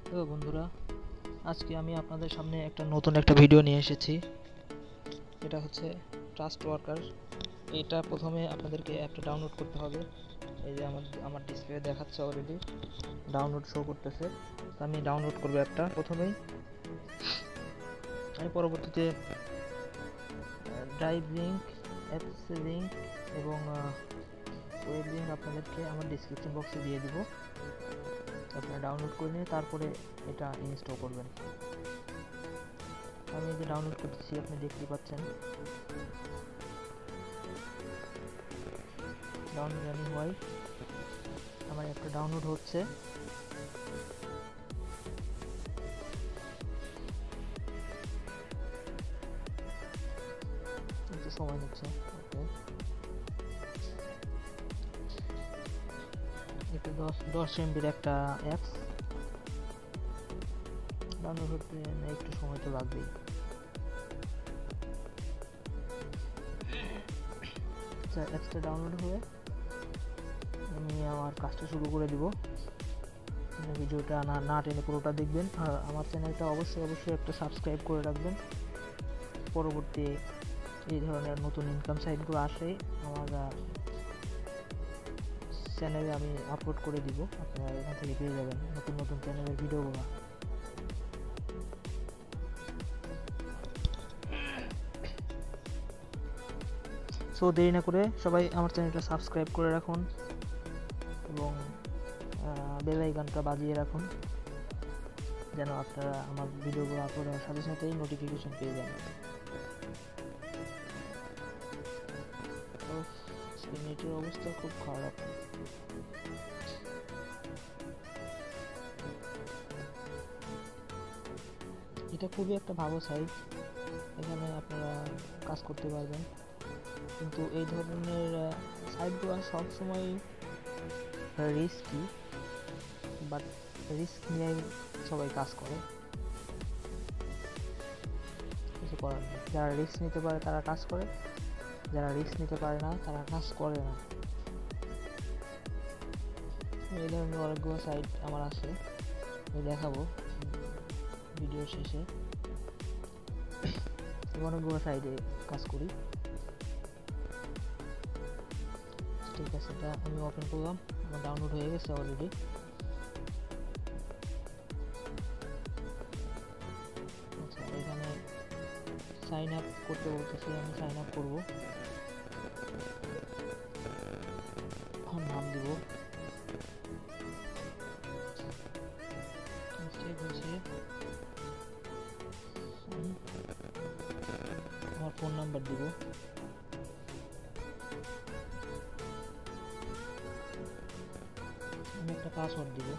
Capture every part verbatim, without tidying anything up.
Hello বন্ধুরা, আজকে আমি আপনাদের সামনে একটা নতুন একটা ভিডিও নিয়ে এসেছি। এটা হচ্ছে ট্রাস্ট ওয়ার্কার। এটা প্রথমে আপনাদেরকে অ্যাপটা ডাউনলোড করতে হবে। এই যে আমার আমার ডিসপ্লে দেখাচ্ছে, অলরেডি ডাউনলোড শো করতেছে। তো আমি ডাউনলোড করব অ্যাপটা প্রথমেই। আমি পরবর্তীতে ড্রাইভ লিঙ্ক, অ্যাপস লিঙ্ক এবং ওয়েব লিঙ্ক আপনাদেরকে আমার ডিসক্রিপশন বক্সে দিয়ে দিব। আপনারা ডাউনলোড করে নিয়ে তারপরে এটা ইনস্টল করবেন। আমি এই যে ডাউনলোড করতেছি, আপনি দেখতে পাচ্ছেন ডাউনলোড রানিং হয়। আমার একটা ডাউনলোড হচ্ছে। একটু সময় নিচ্ছে। ওকে, একটু দশ দশ এমবির একটা অ্যাপস ডাউনলোড হতে একটু সময় তো লাগবেই। আচ্ছা, অ্যাপসটা ডাউনলোড হয়ে আমি আমার কাজটা শুরু করে দিব। ভিডিওটা না না টেনে পুরোটা দেখবেন, আর আমার চ্যানেলটা অবশ্যই অবশ্যই একটা সাবস্ক্রাইব করে রাখবেন। পরবর্তী এই ধরনের নতুন ইনকাম সাইটগুলো আসলে আমার চ্যানেলে আমি আপলোড করে দিব, আপনারা এখান থেকে পেয়ে যাবেন নতুন নতুন চ্যানেলের ভিডিওগুলো। সো দেরি না করে সবাই আমার চ্যানেলটা সাবস্ক্রাইব করে রাখুন এবং বেল আইকনটা বাজিয়ে রাখুন, যেন আপনারা আমার ভিডিওগুলো আপলোড হওয়ার সাথে সাথেই নোটিফিকেশন পেয়ে যান। নেটের অবস্থা খুব খারাপ। এটা খুবই একটা ভালো সাইট, এখানে আপনারা কাজ করতে পারবেন। কিন্তু এই ধরনের সাইটগুলো সবসময় রিস্কি, বাট রিস্ক নিয়ে সবাই কাজ করে, কিছু করার নেই। যারা রিস্ক নিতে পারে তারা কাজ করে, যারা রিস্ক নিতে পারে না তারা কাজ করে না। এই ধরনের অনেকগুলো সাইট আমার আছে, আমি দেখাবো ভিডিও শেষে। অনেকগুলো সাইটে কাজ করি। ঠিক আছে, এটা আমি ওপেন করলাম, আমার ডাউনলোড হয়ে গেছে অলরেডি। আচ্ছা, এখানে সাইন আপ করতে বলতেছি, আমি সাইন আপ করবো। নাম দিব, আমার ফোন নাম্বার দিব, আমি একটা পাসওয়ার্ড দিব।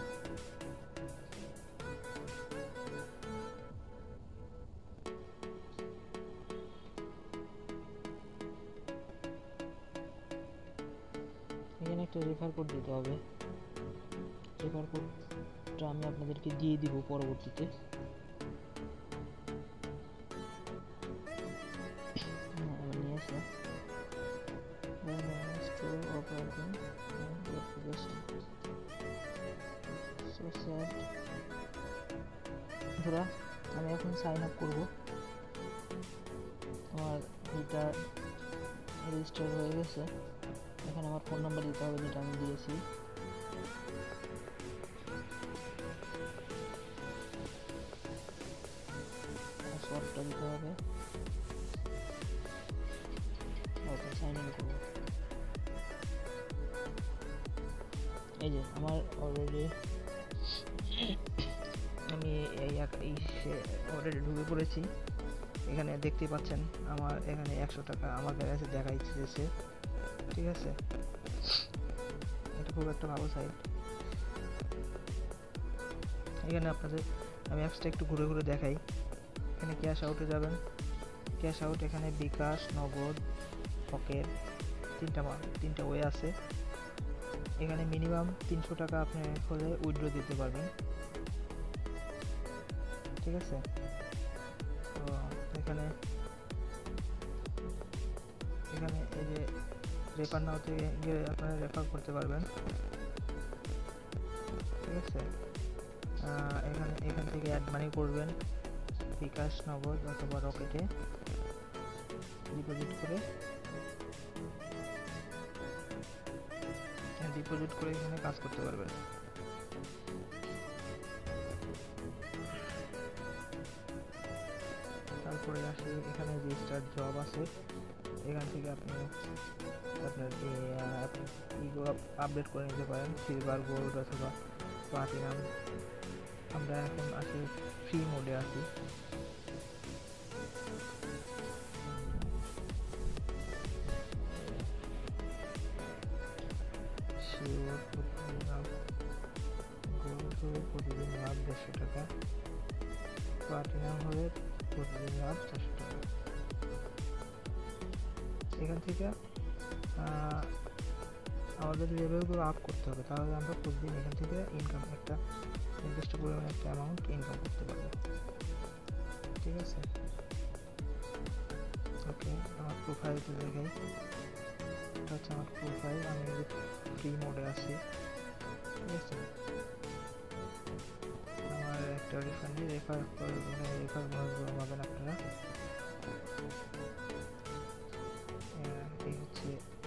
এখানে একটা রেফার কোড দিতে হবে, রেফার কোডটা আমি আপনাদেরকে দিয়ে দিব পরবর্তীতে। ধরা আমি এখন সাইন আপ করবো, আমার এটা রেজিস্টার হয়ে গেছে। এখানে আমার ফোন নাম্বার দিতে হবে, যেটা আমি দিয়েছি। পাসওয়ার্ডটা দিতে হবে। ওকে, সাইন ইন করবো। এই যে আমার অলরেডি আমি এই অলরেডি ঢুকে পড়েছি। এখানে দেখতে পাচ্ছেন আমার এখানে একশো টাকা আমার কাছে দেখা যাচ্ছে। ঠিক আছে, এটা খুব একটা ভালো সাইট। এখানে আপনাদের আমি অ্যাপসটা একটু ঘুরে ঘুরে দেখাই। এখানে ক্যাশ আউটে যাবেন, ক্যাশ আউট এখানে বিকাশ, নগদ, পকেট, তিনটা তিনটা ওয়ে আছে। এখানে মিনিমাম তিনশো টাকা আপনি হলে উইথড্র দিতে পারবেন। ঠিক আছে, তো এখানে এখানে এই যে রেফার নাওতে গিয়ে আপনারা রেফার করতে পারবেন। ঠিক আছে, এখানে এখান থেকে অ্যাড মানি করবেন বিকাশ, নগদ অথবা রকেটে ডিপোজিট করে ডিপোজিট করে এখানে কাজ করতে পারবেন। তারপরে আসে এখানে রেজিস্টার জব আছে, এখান থেকে আপনি আপনার ইগুলো আপডেট করে নিতে পারেন, সিলভার, গোল্ড অথবা প্লাটিনাম। আমরা এখন আসি ফ্রি মোডে আছি। গোল্ড হলে প্রতিদিন লাভ দেড়শো টাকা, প্লাটিনাম হলে প্রতিদিন লাভ চারশো টাকা। এখান থেকে আমাদের লেভেলগুলো আপ করতে হবে, তাহলে আমরা প্রতিদিন এখান থেকে ইনকাম একটা নির্দিষ্ট পরিমাণে একটা অ্যামাউন্ট ইনকাম করতে পারবো। ঠিক আছে, ওকে। আমার প্রোফাইলটা দেখাই, এটা হচ্ছে আমার প্রোফাইল। আমি ফ্রি মোডে আছি। ঠিক আছে, আমার একটা রিফান্ডে রেফার করে রেফার বোনাসগুলো পাবেন আপনারা। এই হচ্ছে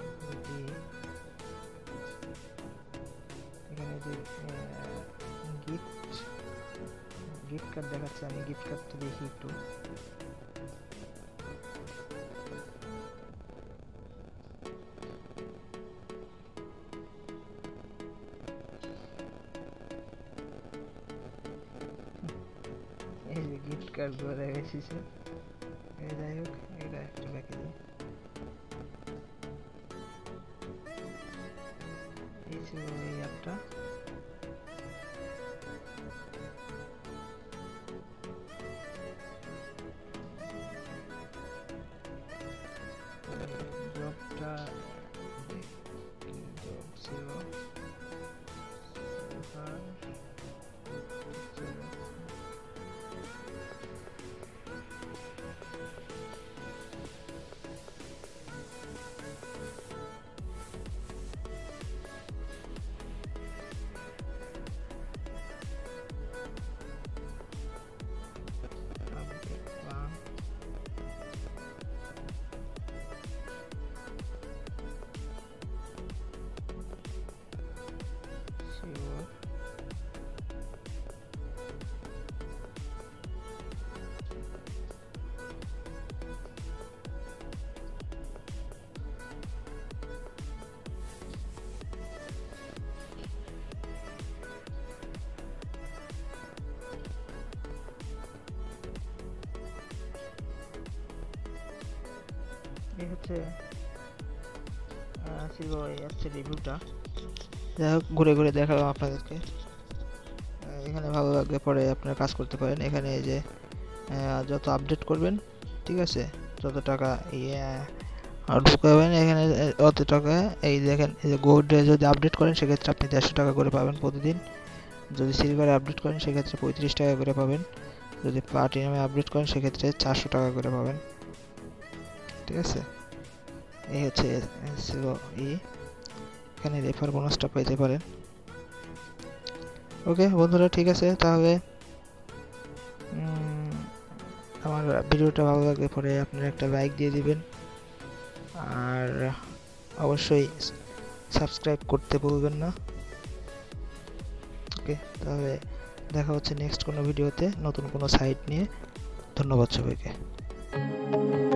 এখানে যে গিফট গিফট কার্ড দেখাচ্ছে, আমি গিফট কার্ডটা দেখি একটু। এই যে গিফট কার্ডগুলো দেখাচ্ছি, এই যাই হোক, এটা একটু দেখে দিই। এই ছিল এই অ্যাপটা। জবটা জব ছিল এই হচ্ছে ছিল এই হচ্ছে রিভিউটা। যাই হোক, ঘুরে ঘুরে দেখালাম আপনাদেরকে। এখানে ভালো লাগলে পরে আপনারা কাজ করতে পারেন। এখানে এই যে যত আপডেট করবেন, ঠিক আছে, যত টাকা ইয়ে ঢুকাবেন এখানে অত টাকা। এই দেখেন, এই যে গোল্ডে যদি আপডেট করেন সেক্ষেত্রে আপনি দেড়শো টাকা করে পাবেন প্রতিদিন। যদি সিলভারে আপডেট করেন সেক্ষেত্রে পঁয়ত্রিশ টাকা করে পাবেন। যদি প্লাটিনামে আপডেট করেন সেক্ষেত্রে চারশো টাকা করে পাবেন। ঠিক আছে, এই হচ্ছে ই এখানে রেফার বোনাসটা পেতে পারেন। ওকে বন্ধুরা, ঠিক আছে, তাহলে আমার ভিডিওটা ভালো লাগলে পরে আপনারা একটা লাইক দিয়ে দিবেন, আর অবশ্যই সাবস্ক্রাইব করতে ভুলবেন না। ওকে, তাহলে দেখা হচ্ছে নেক্সট কোনো ভিডিওতে নতুন কোনো সাইট নিয়ে। ধন্যবাদ সবাইকে।